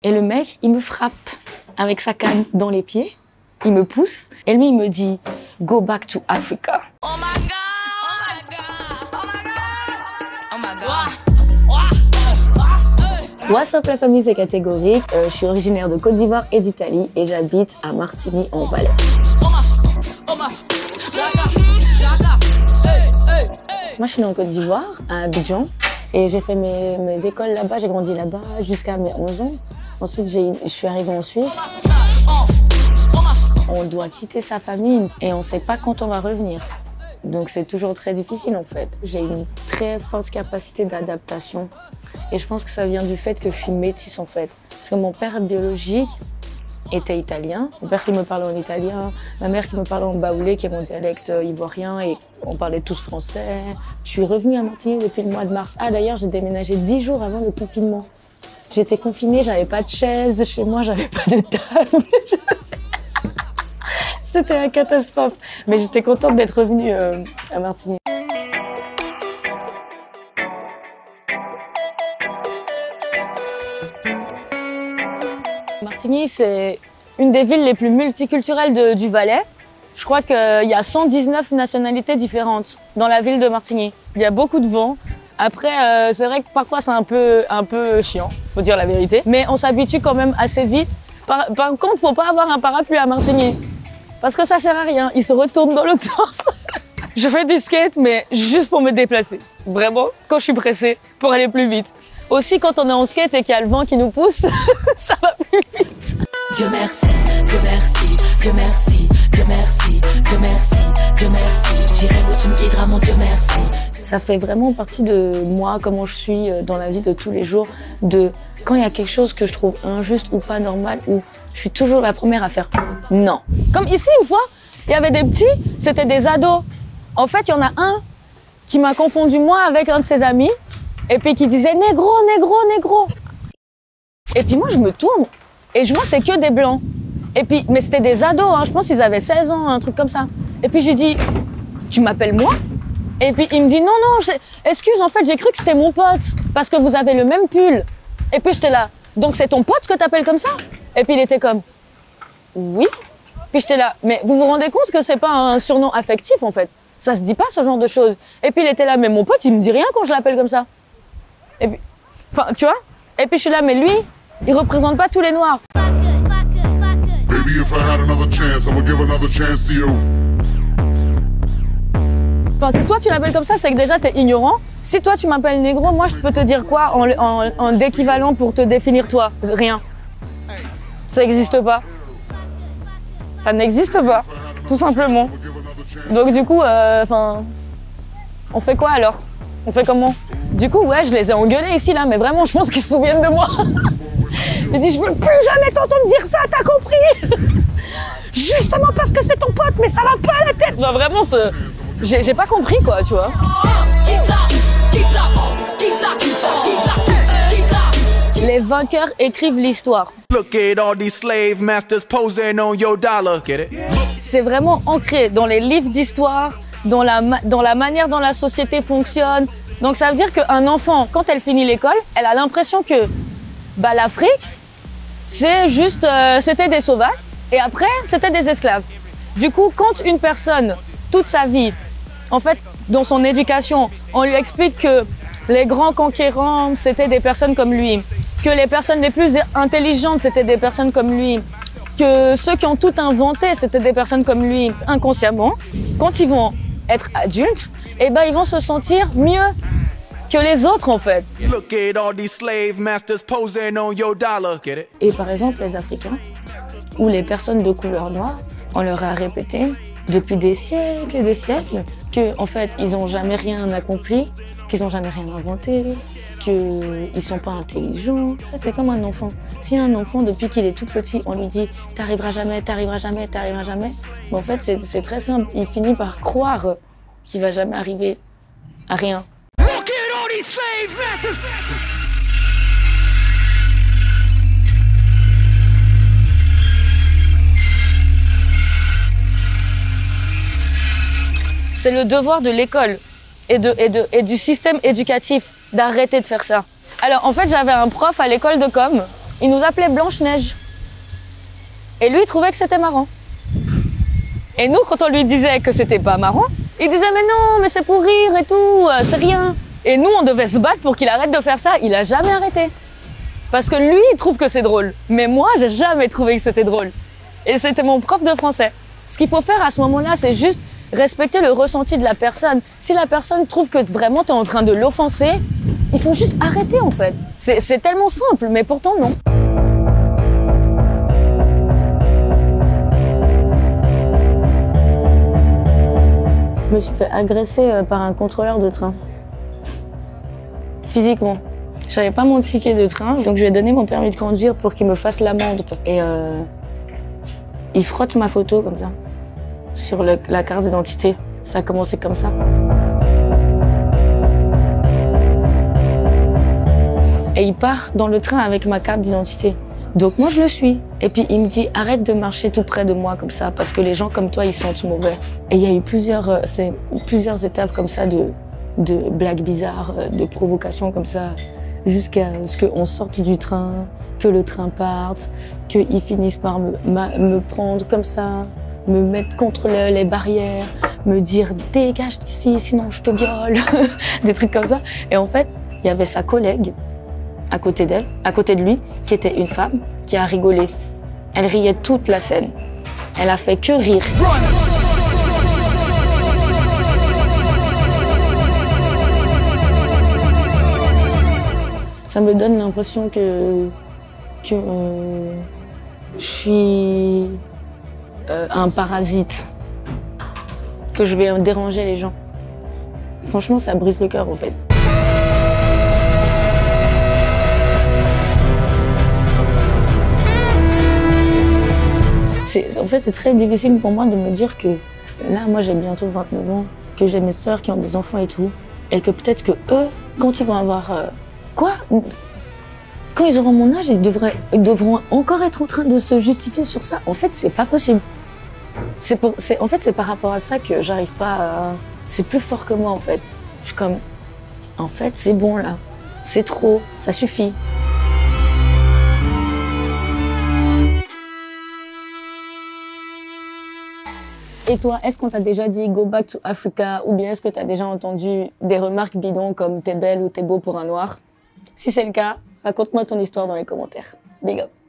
Et le mec, il me frappe avec sa canne dans les pieds. Il me pousse. Et lui, il me dit « Go back to Africa ». Oh my God, oh my God, oh my God, oh my God. What's up la famille, c'est Catégorique. Je suis originaire de Côte d'Ivoire et d'Italie et j'habite à Martigny en Valais. Moi, je suis née en Côte d'Ivoire, à Abidjan. Et j'ai fait mes écoles là-bas, j'ai grandi là-bas jusqu'à mes 11 ans. Ensuite, je suis arrivée en Suisse. On doit quitter sa famille et on ne sait pas quand on va revenir. Donc c'est toujours très difficile en fait. J'ai une très forte capacité d'adaptation. Et je pense que ça vient du fait que je suis métisse en fait. Parce que mon père biologique était italien. Mon père qui me parlait en italien, ma mère qui me parlait en baoulé, qui est mon dialecte ivoirien, et on parlait tous français. Je suis revenue à Martigny depuis le mois de mars. Ah d'ailleurs, j'ai déménagé 10 jours avant le confinement. J'étais confinée, j'avais pas de chaise chez moi, j'avais pas de table. C'était la catastrophe. Mais j'étais contente d'être revenue à Martigny. Martigny, c'est une des villes les plus multiculturelles du Valais. Je crois qu'il y a 119 nationalités différentes dans la ville de Martigny. Il y a beaucoup de vent. Après, c'est vrai que parfois c'est un peu chiant, faut dire la vérité. Mais on s'habitue quand même assez vite. Par contre, faut pas avoir un parapluie à Martigny. Parce que ça sert à rien, il se retourne dans l'autre sens. Je fais du skate, mais juste pour me déplacer. Vraiment, quand je suis pressée, pour aller plus vite. Aussi, quand on est en skate et qu'il y a le vent qui nous pousse, ça va plus vite. Dieu merci, Dieu merci, Dieu merci, Dieu merci, Dieu merci, Dieu merci. J'irai où tu me guideras, mon Dieu merci. Ça fait vraiment partie de moi, comment je suis dans la vie de tous les jours, de quand il y a quelque chose que je trouve injuste ou pas normal, ou je suis toujours la première à faire non. Comme ici, une fois, il y avait des petits, c'était des ados. En fait, il y en a un qui m'a confondu moi avec un de ses amis, et puis qui disait négro, négro, négro. Et puis moi, je me tourne, et je vois c'est que des blancs. Et puis, mais c'était des ados, hein, je pense qu'ils avaient 16 ans, un truc comme ça. Et puis je lui dis, tu m'appelles moi? Et puis il me dit, non, non, excuse, en fait, j'ai cru que c'était mon pote, parce que vous avez le même pull. Et puis j'étais là, donc c'est ton pote que t'appelles comme ça? Et puis il était comme, oui. Puis j'étais là, mais vous vous rendez compte que c'est pas un surnom affectif en fait? Ça se dit pas ce genre de choses. Et puis il était là, mais mon pote, il me dit rien quand je l'appelle comme ça. Et puis, enfin, tu vois? Et puis je suis là, mais lui, il représente pas tous les noirs. Enfin, si toi tu l'appelles comme ça, c'est que déjà t'es ignorant. Si toi tu m'appelles négro, moi je peux te dire quoi en équivalent pour te définir toi? Rien. Ça n'existe pas. Ça n'existe pas, tout simplement. Donc du coup, on fait quoi alors? On fait comment? Du coup, ouais, je les ai engueulés ici, là, mais vraiment, je pense qu'ils se souviennent de moi. J'ai dit, je veux plus jamais t'entendre dire ça, t'as compris? Justement parce que c'est ton pote, mais ça va pas à la tête. Enfin, vraiment, j'ai pas compris, quoi, tu vois. Les vainqueurs écrivent l'histoire. C'est vraiment ancré dans les livres d'histoire, dans la manière dont la société fonctionne. Donc ça veut dire qu'un enfant, quand elle finit l'école, elle a l'impression que l'Afrique, c'est juste, c'était des sauvages et après, c'était des esclaves. Du coup, quand une personne, toute sa vie, en fait, dans son éducation, on lui explique que les grands conquérants, c'était des personnes comme lui, que les personnes les plus intelligentes, c'était des personnes comme lui, que ceux qui ont tout inventé, c'était des personnes comme lui, inconsciemment, quand ils vont être adultes, eh ben, ils vont se sentir mieux que les autres, en fait. Et par exemple, les Africains, ou les personnes de couleur noire, on leur a répété depuis des siècles et des siècles que, en fait, ils n'ont jamais rien accompli, qu'ils n'ont jamais rien inventé, qu'ils ne sont pas intelligents. En fait, c'est comme un enfant. Si un enfant, depuis qu'il est tout petit, on lui dit « t'arriveras jamais, t'arriveras jamais, t'arriveras jamais », en fait, c'est très simple. Il finit par croire qu'il va jamais arriver à rien. C'est le devoir de l'école et du système éducatif d'arrêter de faire ça. Alors en fait, j'avais un prof à l'école de com Il nous appelait Blanche-Neige. Et lui, il trouvait que c'était marrant. Et nous, quand on lui disait que c'était pas marrant, il disait mais non, mais c'est pour rire et tout, c'est rien. Et nous, on devait se battre pour qu'il arrête de faire ça. Il a jamais arrêté. Parce que lui, il trouve que c'est drôle. Mais moi, j'ai jamais trouvé que c'était drôle. Et c'était mon prof de français. Ce qu'il faut faire à ce moment-là, c'est juste respecter le ressenti de la personne. Si la personne trouve que vraiment tu es en train de l'offenser, il faut juste arrêter en fait. C'est tellement simple, mais pourtant non. Je me suis fait agresser par un contrôleur de train. Physiquement. J'avais pas mon ticket de train, donc je lui ai donné mon permis de conduire pour qu'il me fasse l'amende. Et il frotte ma photo comme ça, sur la carte d'identité. Ça a commencé comme ça. Et il part dans le train avec ma carte d'identité. Donc moi je le suis. Et puis il me dit arrête de marcher tout près de moi comme ça parce que les gens comme toi ils sentent mauvais. Et il y a eu plusieurs étapes comme ça de blagues bizarres, de provocations comme ça, jusqu'à ce qu'on sorte du train, que le train parte, qu'ils finissent par me prendre comme ça, me mettre contre les barrières, me dire dégage d'ici sinon je te viole, des trucs comme ça. Et en fait il y avait sa collègue à côté d'elle, à côté de lui, qui était une femme, qui a rigolé. Elle riait toute la scène. Elle a fait que rire. Ça me donne l'impression que je suis un parasite, que je vais déranger les gens. Franchement, ça brise le cœur en fait. En fait, c'est très difficile pour moi de me dire que là, moi, j'ai bientôt 29 ans, que j'ai mes sœurs qui ont des enfants et tout, et que peut-être que eux, quand ils vont avoir quand ils auront mon âge, ils devront encore être en train de se justifier sur ça. En fait, c'est pas possible. En fait, c'est par rapport à ça que j'arrive pas à... C'est plus fort que moi, en fait. Je suis comme, en fait, c'est bon, là. C'est trop, ça suffit. Et toi, est-ce qu'on t'a déjà dit « Go back to Africa » ou bien est-ce que t'as déjà entendu des remarques bidons comme « T'es belle » ou « T'es beau pour un noir » Si c'est le cas, raconte-moi ton histoire dans les commentaires. Big up.